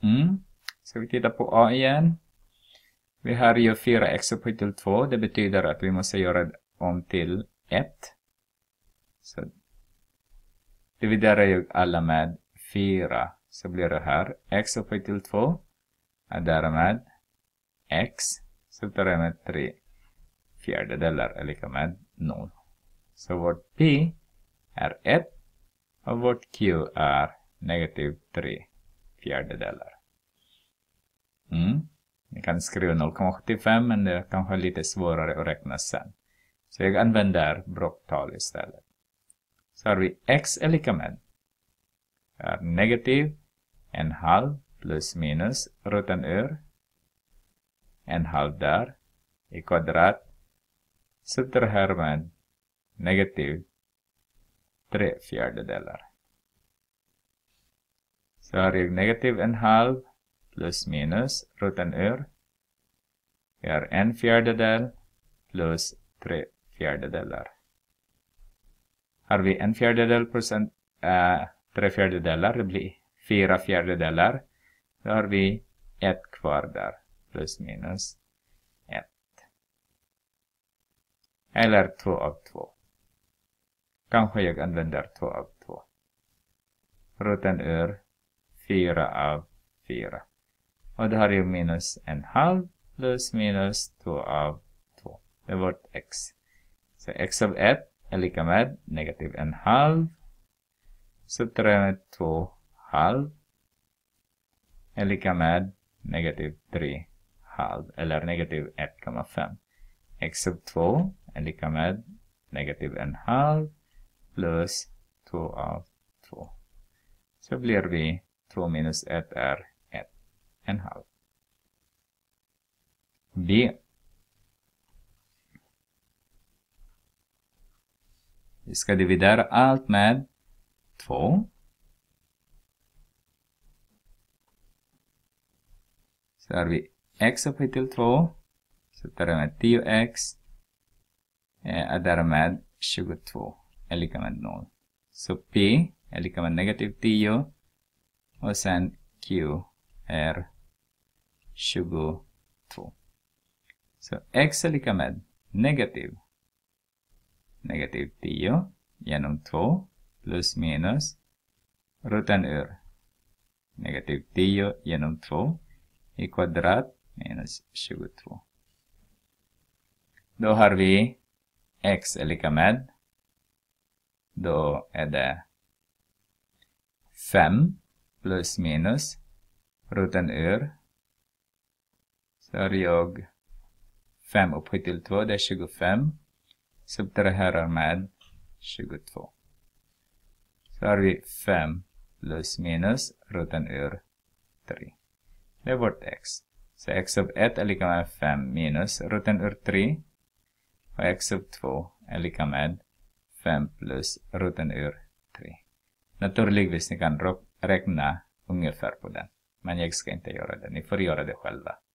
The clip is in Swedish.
Så vi tittar på A igen. Vi har ju 4x upphöjt till 2. Det betyder att vi måste göra om till 1. Så dividerar jag alla med 4. Så blir det här x upphöjt till 2. Och därmed x. Så tar jag med 3 fjärdedelar är lika med 0. Så vårt p är 1. Och vårt q är negativ 3 fjärdedelar. Ni kan skriva 0,75 men det kanske är lite svårare att räkna sen. Så jag använder blocktal istället. Så har vi x är lika med är negativ 1/2 plus minus roten ur 1/2 där i kvadrat. Så tar här med negativ 3 fjärdedelar. Så har jag negativ 1/2 plus minus roten ur. Vi har 1 fjärdedel plus 3 fjärdedelar. Har vi 1 fjärdedel plus 3 fjärdedelar, det blir 4 fjärdedelar. Då har vi 1 kvar där, plus minus 1. Eller 2 av 2. Kanske jag använder 2 av 2. Roten ur 4 av 4. Och då har jag minus 1/2 plus minus 2 av 2. Det är vårt x. Så x av 1 är lika med negativ 1/2. Så 3 med 2/2 är lika med negativ 3/2 eller negativ 1,5. X av 2 är lika med negativ 1/2 plus 2 av 2. Så blir vi 2 minus 1 är 1,5. B. Vi ska dividera allt med 2. Så har vi x upphöjt till 2. Så tar jag med 10x. Är därmed 22 är lika med 0. Så p är lika med negativ 10. Och sen q är 22. Så x är lika med negativ 10 genom 2 plus minus roten ur negativ 10 genom 2 i kvadrat minus 22. Då har vi x är lika med, då är det 5 plus minus roten ur. Så har jag 5 upphöjt till 2, det är 25. Subtraherar med 22. Så har vi 5 plus minus roten ur 3. Det är vårt x. Så x av 1 är lika med 5 minus roten ur 3. Och x av 2 är lika med 5 plus roten ur 3. Naturligtvis ni kan räkna ungefär på den. Men jag ska inte göra det. Ni får göra det själva.